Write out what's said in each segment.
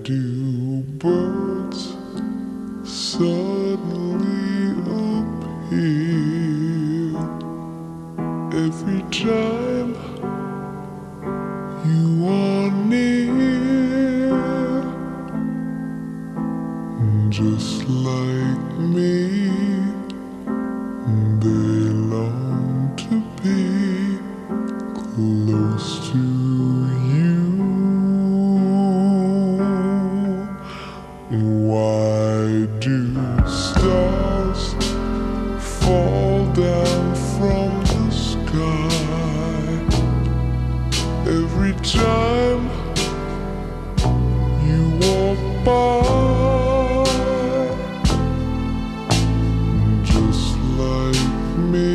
do birds suddenly appear every time you are near? Just like me, they long to be close to you. Why do stars fall down from the sky every time you walk by? Just like me,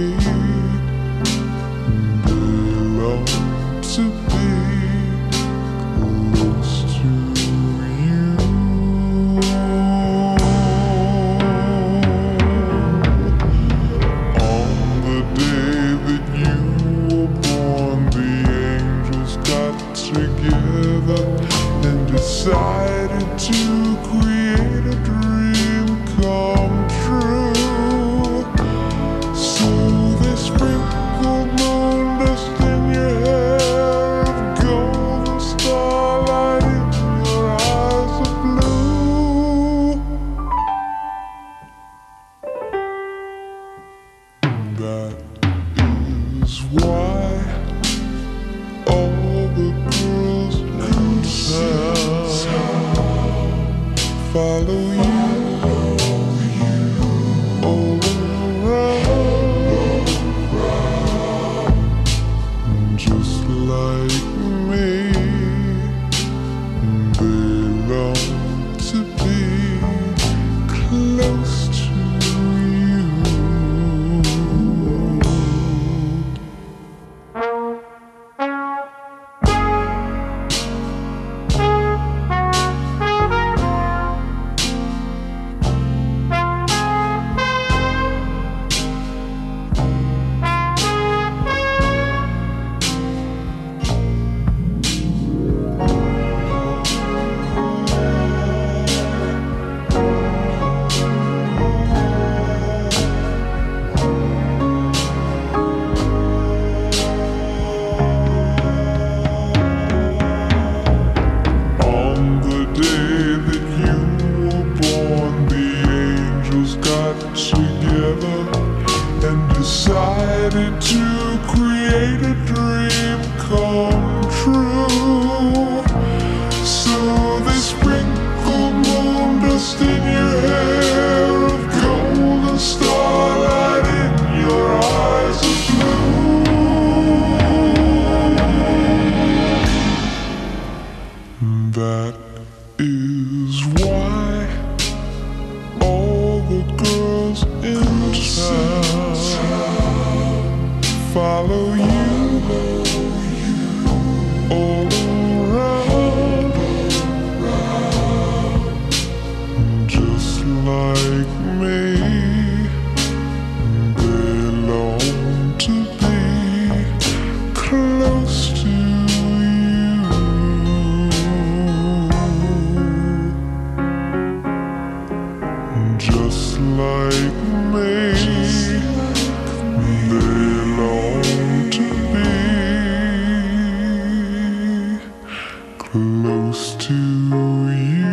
they long to be close to you. On the day that you were born, the angels got together and decided to create a dream come true. So they sprinkled moon dust in your hair of gold and starlight in your eyes of blue. That is why all the girls in town follow you all around. Just like me, they long to be close to you. On the day that you were born, the angels got together and decided to create a dream come true. So they sprinkled moon dust in your hair of gold and starlight in your eyes of blue. That is why all the girls in town follow you all around. Just like me, they long to be close to you. Just like me, they long to be close to you.